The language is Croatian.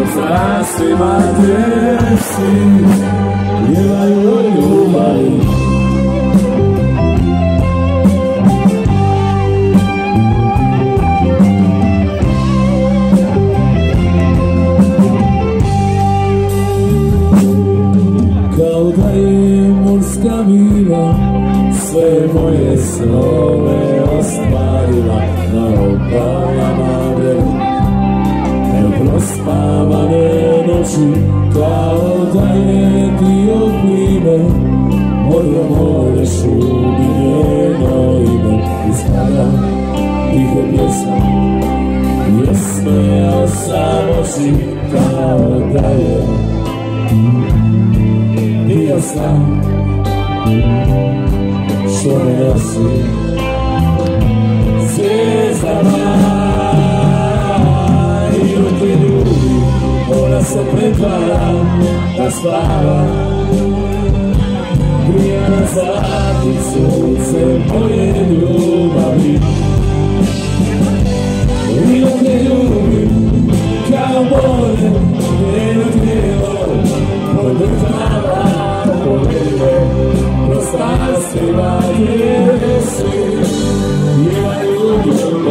strastima tesi pjevaju ljubavi. Kao da je morska mira sve moje snove ostvarila na obalama vremena. Neprospavane noći kao da je dio plime, moje šumi njeno ime. Ispada tihe pjesme o samoći kao da je dio sna što me nosi zvijezdama. I dok je ljubi, ona se pretvara da spava, grije na zlati sunce moje ljubavi. I dok je ljubim kao more, njeno tijelo podrtava povede, kroz strastima tjesi pjevaju ljubavi.